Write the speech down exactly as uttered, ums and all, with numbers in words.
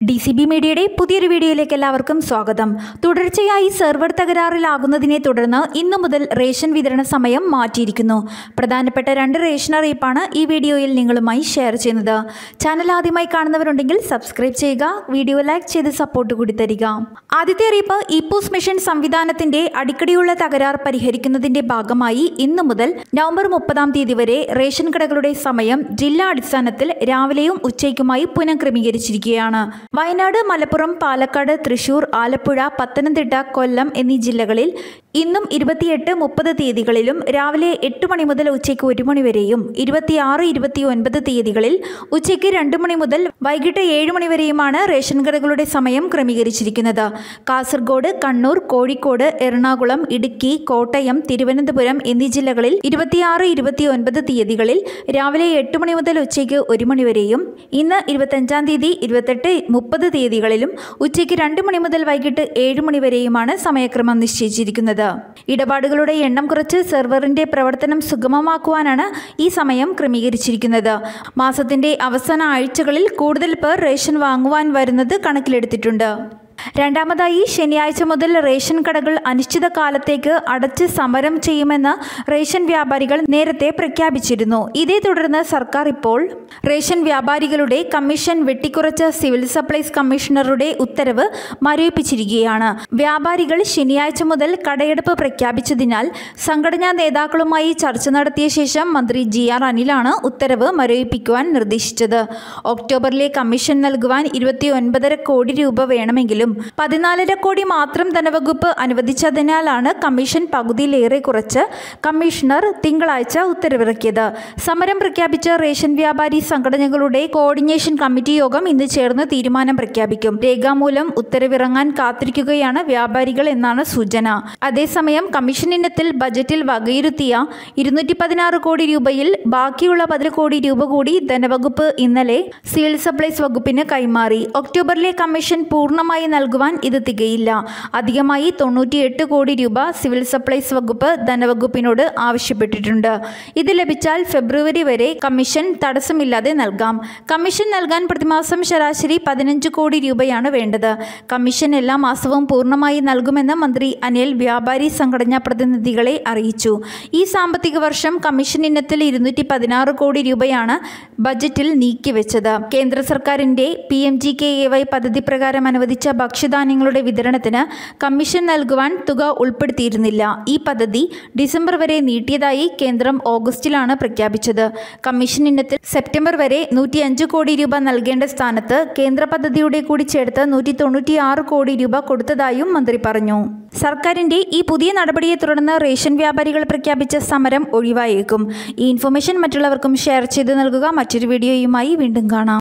D C B മീഡിയയുടെ പുതിയൊരു വീഡിയോയിലേക്ക് എല്ലാവർക്കും സ്വാഗതം. തുടർച്ചയായി സെർവർ തകരാറിലാകുന്നതിനെ തുടർന്ന് ഇന്നു മുതൽ റേഷൻ വിതരണ സമയം മാറ്റിയിരിക്കുന്നു. പ്രധാനപ്പെട്ട രണ്ട് റേഷൻ അറിയിപ്പാണ് ഈ വീഡിയോയിൽ നിങ്ങളുമായി ഷെയർ ചെയ്യുന്നത്. ചാനൽ ആദ്യമായി കാണുന്നവരുണ്ടെങ്കിൽ സബ്സ്ക്രൈബ് ചെയ്യുക, വീഡിയോ ലൈക്ക് ചെയ്ത് സപ്പോർട്ട് കൂടി തരിക. ആദ്യത്തെ അറിയിപ്പ്, ഇപോസ് മിഷൻ സംവിധാനത്തിന്റെ അടിക്കടിയുള്ള തകരാർ പരിഹരിക്കുന്നതിന്റെ ഭാഗമായി ഇന്നു മുതൽ നവംബർ മുപ്പതാം തീയതി വരെ റേഷൻ കടകളുടെ സമയം ജില്ലാ അടിസ്ഥാനത്തിൽ രാവിലെയും ഉച്ചയ്ക്കുമായി പുനഃക്രമീകരിച്ചിരിക്കുകയാണ്. വയനാട്, മലപ്പുറം, പാലക്കാട്, തൃശൂർ, ആലപ്പുഴ, പത്തനംതിട്ട, കൊല്ലം എന്നീ ജില്ലകളിൽ ഇന്നും ഇരുപത്തിയെട്ട് മുപ്പത് തീയതികളിലും രാവിലെ എട്ട് മണി മുതൽ ഉച്ചയ്ക്ക് ഒരു മണി വരെയും ഇരുപത്തിയാറ് ഇരുപത്തി ഒൻപത് തീയതികളിൽ ഉച്ചയ്ക്ക് രണ്ട് മണി മുതൽ വൈകിട്ട് ഏഴ് മണി വരെയുമാണ് റേഷൻ കടകളുടെ സമയം ക്രമീകരിച്ചിരിക്കുന്നത്. കാസർഗോഡ്, കണ്ണൂർ, കോഴിക്കോട്, എറണാകുളം, ഇടുക്കി, കോട്ടയം, തിരുവനന്തപുരം എന്നീ ജില്ലകളിൽ ഇരുപത്തിയാറ് ഇരുപത്തി ഒൻപത് തീയതികളിൽ രാവിലെ എട്ട് മണി മുതൽ ഉച്ചയ്ക്ക് ഒരു മണി വരെയും ഇന്ന് ഇരുപത്തഞ്ചാം തീയതി ഇരുപത്തെട്ട് മുപ്പത് തീയതികളിലും ഉച്ചയ്ക്ക് രണ്ട് മണി മുതൽ വൈകിട്ട് ഏഴ് മണി വരെയുമാണ് സമയക്രമം നിശ്ചയിച്ചിരിക്കുന്നത്. ഇടപാടുകളുടെ എണ്ണം കുറച്ച് സെർവറിന്റെ പ്രവർത്തനം സുഗമമാക്കുവാനാണ് ഈ സമയം ക്രമീകരിച്ചിരിക്കുന്നത്. മാസത്തിന്റെ അവസാന ആഴ്ചകളിൽ കൂടുതൽ പേർ റേഷൻ വാങ്ങുവാൻ വരുന്നത് കണക്കിലെടുത്തിട്ടുണ്ട്. രണ്ടാമതായി, ശനിയാഴ്ച മുതൽ റേഷൻ കടകൾ അനിശ്ചിതകാലത്തേക്ക് അടച്ച് സമരം ചെയ്യുമെന്ന് റേഷൻ വ്യാപാരികൾ നേരത്തെ പ്രഖ്യാപിച്ചിരുന്നു. ഇതേ തുടർന്ന് സർക്കാർ ഇപ്പോൾ റേഷൻ വ്യാപാരികളുടെ കമ്മീഷൻ വെട്ടിക്കുറച്ച സിവിൽ സപ്ലൈസ് കമ്മീഷണറുടെ ഉത്തരവ് മരവിപ്പിച്ചിരിക്കുകയാണ്. വ്യാപാരികൾ ശനിയാഴ്ച മുതൽ കടയെടുപ്പ് പ്രഖ്യാപിച്ചതിനാൽ സംഘടനാ നേതാക്കളുമായി ചർച്ച നടത്തിയ ശേഷം മന്ത്രി ജി ആർ അനിലാണ് ഉത്തരവ് മരവിപ്പിക്കുവാൻ നിർദ്ദേശിച്ചത്. ഒക്ടോബറിലെ കമ്മീഷൻ നൽകുവാൻ ഇരുപത്തി ഒൻപതര കോടി രൂപ വേണമെങ്കിലും പതിനാലര കോടി മാത്രം ധനവകുപ്പ് അനുവദിച്ചതിനാലാണ് കമ്മീഷൻ പകുതിയിലേറെ കുറച്ച് കമ്മീഷണർ തിങ്കളാഴ്ച ഉത്തരവിറക്കിയത്. സമരം പ്രഖ്യാപിച്ച റേഷൻ വ്യാപാരി സംഘടനകളുടെ കോർഡിനേഷൻ കമ്മിറ്റി യോഗം ഇന്ന് ചേർന്ന് തീരുമാനം പ്രഖ്യാപിക്കും. രേഖാമൂലം ഉത്തരവിറങ്ങാൻ കാത്തിരിക്കുകയാണ് വ്യാപാരികൾ എന്നാണ് സൂചന. അതേസമയം കമ്മീഷൻ ഇനത്തിൽ ബജറ്റിൽ വകയിരുത്തിയ ഇരുന്നൂറ്റി പതിനാറ് കോടി രൂപയിൽ ബാക്കിയുള്ള പതിൽ കോടി രൂപ കൂടി ധനവകുപ്പ് ഇന്നലെ സിവിൽ സപ്ലൈസ് വകുപ്പിന് കൈമാറി. ഒക്ടോബറിലെ കമ്മീഷൻ പൂർണ്ണമായി നൽകുവാൻ ഇത് തികയില്ല. അധികമായി തൊണ്ണൂറ്റിയെട്ട് കോടി രൂപ സിവിൽ സപ്ലൈസ് വകുപ്പ് ധനവകുപ്പിനോട് ആവശ്യപ്പെട്ടിട്ടുണ്ട്. ഇത് ലഭിച്ചാൽ ഫെബ്രുവരി വരെ കമ്മീഷൻ തടസ്സമില്ലാതെ നൽകാം. കമ്മീഷൻ നൽകാൻ പ്രതിമാസം ശരാശരി പതിനഞ്ച് കോടി രൂപയാണ് വേണ്ടത്. കമ്മീഷൻ എല്ലാ മാസവും പൂർണ്ണമായി നൽകുമെന്ന് മന്ത്രി അനിൽ വ്യാപാരി സംഘടനാ പ്രതിനിധികളെ അറിയിച്ചു. ഈ സാമ്പത്തിക വർഷം കമ്മീഷൻ ഇനത്തിൽ ഇരുന്നൂറ്റി പതിനാറ് കോടി രൂപയാണ് ബജറ്റിൽ നീക്കിവെച്ചത്. കേന്ദ്ര സർക്കാരിന്റെ P M G K A Y പദ്ധതി പ്രകാരം അനുവദിച്ച ഭക്ഷ്യധാന്യങ്ങളുടെ വിതരണത്തിന് കമ്മീഷൻ നൽകുവാൻ തുക ഉൾപ്പെടുത്തിയിരുന്നില്ല. ഈ പദ്ധതി ഡിസംബർ വരെ നീട്ടിയതായി കേന്ദ്രം ഓഗസ്റ്റിലാണ് പ്രഖ്യാപിച്ചത്. കമ്മീഷൻ ഇനത്തിൽ സെപ്റ്റംബർ വരെ നൂറ്റി അഞ്ച് കോടി രൂപ നൽകേണ്ട സ്ഥാനത്ത് കേന്ദ്ര പദ്ധതിയുടെ കൂടി ചേർത്ത് നൂറ്റി തൊണ്ണൂറ്റി ആറ് കോടി രൂപ കൊടുത്തതായും മന്ത്രി പറഞ്ഞു. സർക്കാരിന്റെ ഈ പുതിയ നടപടിയെ തുടർന്ന് റേഷൻ വ്യാപാരികൾ പ്രഖ്യാപിച്ച സമരം ഒഴിവായേക്കും. ഈ ഇൻഫർമേഷൻ മറ്റുള്ളവർക്കും ഷെയർ ചെയ്ത് നൽകുക. മറ്റൊരു വീഡിയോയുമായി വീണ്ടും കാണാം.